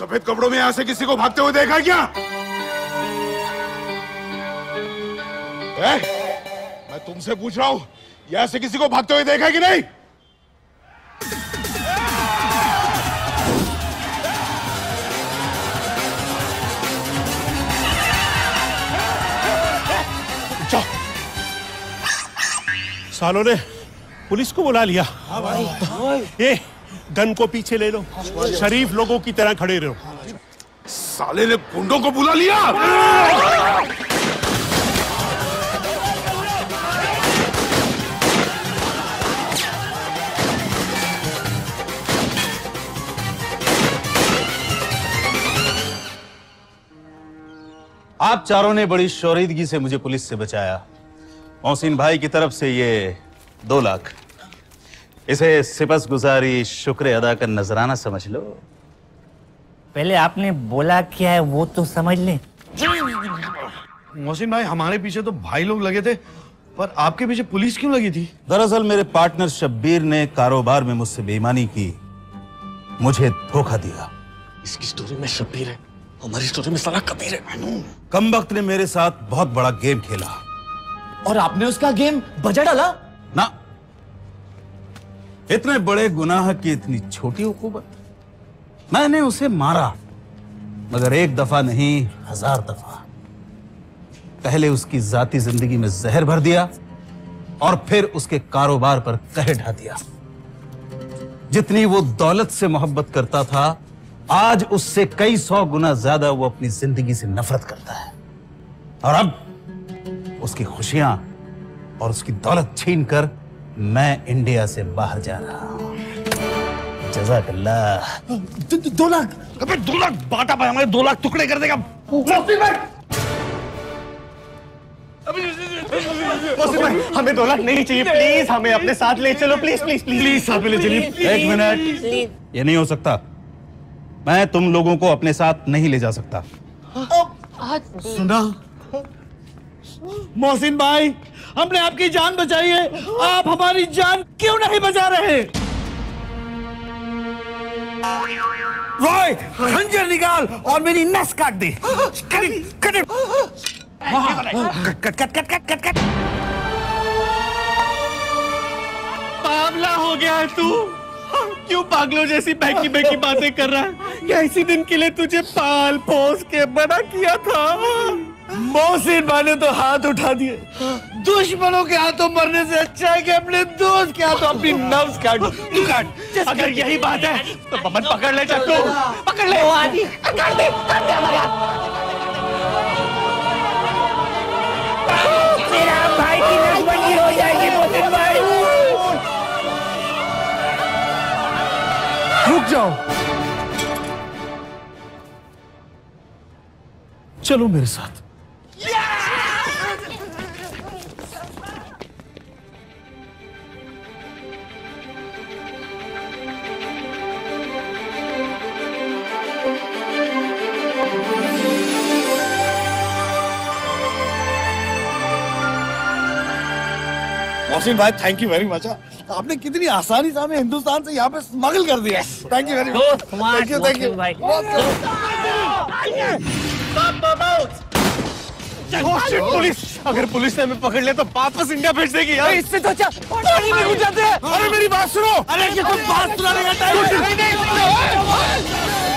सफेद कपड़ों में यहां से किसी को भागते हुए देखा क्या? मैं तुमसे पूछ रहा हूं, यहां से किसी को भागते हुए देखा कि नहीं? सालों ने पुलिस को बुला लिया। हाँ भाई। ये गन को पीछे ले लो, शरीफ लोगों की तरह खड़े रहो। साले ने गुंडों को बुला लिया। आप चारों ने बड़ी शौरीदगी से मुझे पुलिस से बचाया। मोहसिन भाई की तरफ से ये 2 लाख, इसे सिपसगुजारी शुक्र अदा का नजराना समझ लो। पहले आपने बोला क्या है वो तो समझ ले। मोहसिन भाई, हमारे पीछे तो भाई लोग लगे थे, पर आपके पीछे पुलिस क्यों लगी थी? दरअसल मेरे पार्टनर शब्बीर ने कारोबार में मुझसे बेईमानी की, मुझे धोखा दिया। इसकी स्टोरी में शब्बीर है, हमारी स्टोरी में साला कबीर है। कमबख्त ने मेरे साथ बहुत बड़ा गेम खेला और आपने उसका गेम बजा डाला ना। इतने बड़े गुनाह की इतनी छोटी हुकूमत। मैंने उसे मारा, मगर 1 दफा नहीं 1000 दफा। पहले उसकी जाती जिंदगी में जहर भर दिया और फिर उसके कारोबार पर कहर ढा दिया। जितनी वो दौलत से मोहब्बत करता था, आज उससे कई 100 गुना ज्यादा वो अपनी जिंदगी से नफरत करता है। और अब उसकी खुशियां और उसकी दौलत छीनकर मैं इंडिया से बाहर जा रहा हूं। जज़ाकल्लाह। 2 लाख? अबे 2 लाख बांटा भाई, हमारे 2 लाख टुकड़े कर देगा। मोहसिन भाई, हमें 2 लाख नहीं चाहिए, प्लीज हमें अपने साथ ले चलो, प्लीज प्लीज प्लीज प्लीज साथ में ले चलिए। 1 मिनट, ये नहीं हो सकता। मैं तुम लोगों को अपने साथ नहीं ले जा सकता। सुना मोहसिन भाई, हमने आपकी जान बचाई है, आप हमारी जान क्यों नहीं बचा रहे? रॉय, खंजर निकाल और मेरी नस काट दे। Cut cut cut cut cut cut. पागला हो गया है तू? क्यों पागलों जैसी बहकी बहकी बातें कर रहा है? क्या इसी दिन के लिए तुझे पाल पोस के बड़ा किया था? मोहसिन भाई ने तो हाथ उठा दिए। दुश्मनों के हाथों मरने से अच्छा है कि अपने दोस्त के हाथों अपनी नब्ज काट। तू काट। अगर यही बात है तो बमन पकड़ ले, चक्कू पकड़ ले। काट दे हमारे हाथ। तेरा भाई की नसबंदी हो जाएगी मोहसिन भाई। रुक जाओ, चलो मेरे साथ। मोहसिन भाई, थैंक यू वेरी मच। आपने कितनी आसानी से हमें हिंदुस्तान से यहाँ पे स्मगल कर दिया। Thank you very much. Thank you भाई। पुलिस, अगर पुलिस ने हमें पकड़ लिया तो वापस इंडिया भेज देगी यार। इससे तो अच्छा पानी में घुस जाते हैं। अरे मेरी बात सुनो। अरे ये कोई बात सुनाने का टाइम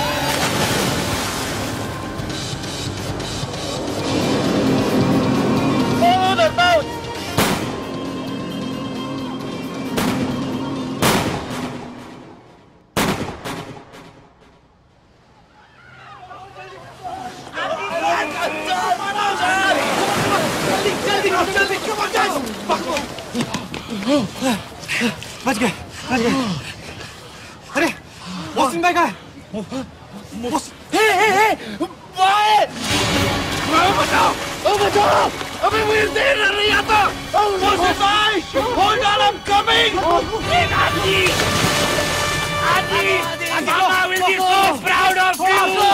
बच गए। अरे मोहसिन भाई कहाँ है? बचाओ, अभी मुझे देर नहीं आता। मोहसिन भाई, hold on, I'm coming. Mama will be so proud of you.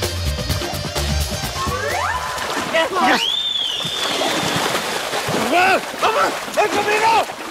Yes. अमर, कमीना!